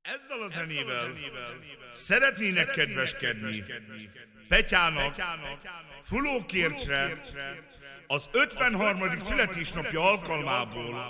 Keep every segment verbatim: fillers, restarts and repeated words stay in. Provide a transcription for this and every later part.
Ezzel a zenével szeretnének kedveskedni Petyának Fulókércsre az ötvenharmadik születésnapja alkalmából.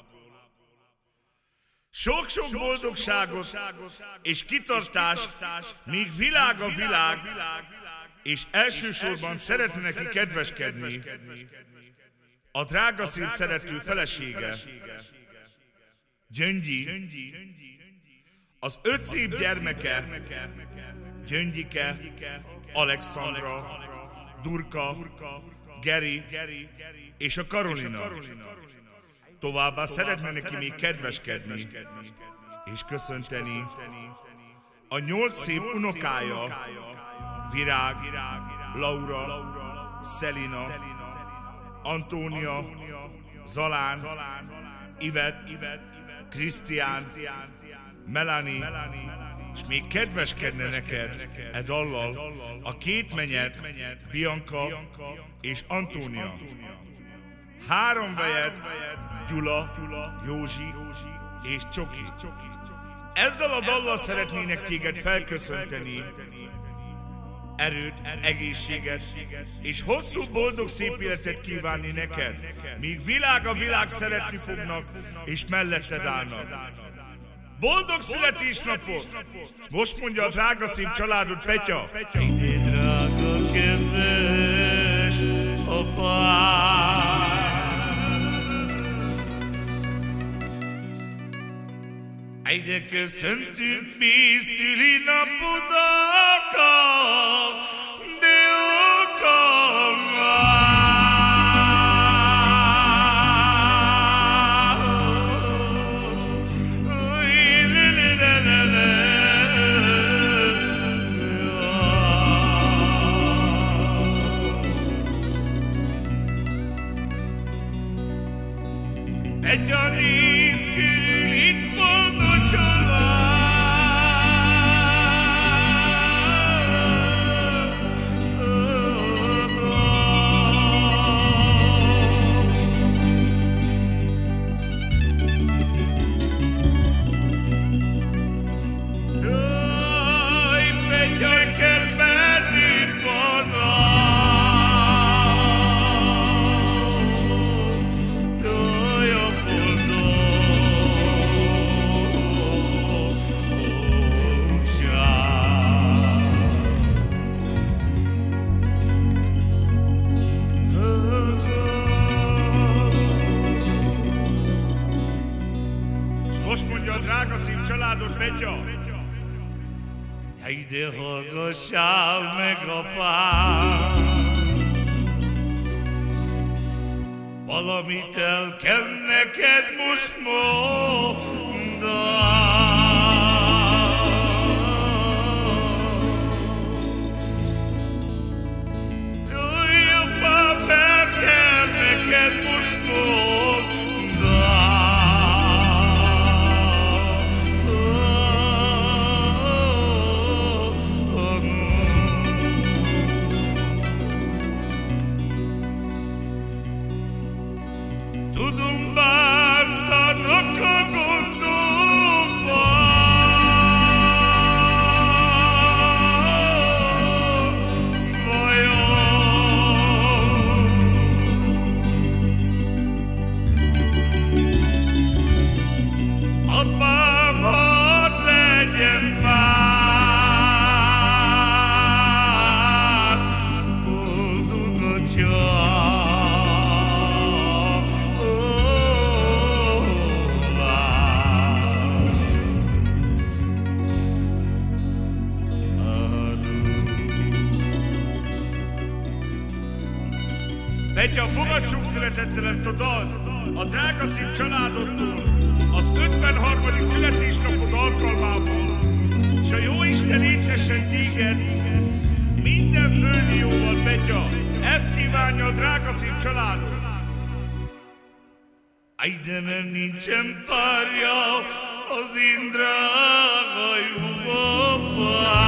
Sok-sok boldogságot és kitartást, míg világ a világ, és elsősorban szeretne neki kedveskedni a drága szép szerető felesége, Gyöngyi, az öt szép gyermeke, Gyöngyike, Alexandra, Durka, Geri és a Karolina. Továbbá szeretne neki még kedveskedni és köszönteni a nyolc szép unokája, Virág, Laura, Szelina, Antónia, Zalán, Ivet, Krisztián, Melanie, és még kedveskedne neked e dallal a két menyed, Bianca és Antónia. Három vejed, Gyula, Józsi és Csoki. Ezzel a dallal szeretnének téged felköszönteni, erőt, egészséget és hosszú, boldog, szép életet kívánni neked, míg világ a világ szeretni fognak, és melletted állnak. Boldog születésnapot! És most mondja a drága szép családod, Petya. Ide, drága, kedves apám! Ide köszöntünk mi szülinapodat, de okammal. Egy a néz körül itt van a család. Jaj, Petyákkel bennünk vannak. Most mondja a drága szép családod, Petya. Ide hallgassál meg, apám! Valamit el kell neked most mondani. Jaj, apám, el kell neked most mondani. Tudom, bántanak a gondokban, vajon apám, hadd legyen már boldog a család. Petya, fogadj sok szeretettel ezt a dalt a drága szép családodtól az ötvenharmadik születésnapod alkalmából, és a Jóisten étessen téged minden földi jóval, Petya. Ezt kívánja a drága szép családod. Ide, mert nincsen párja az én drága jó apám.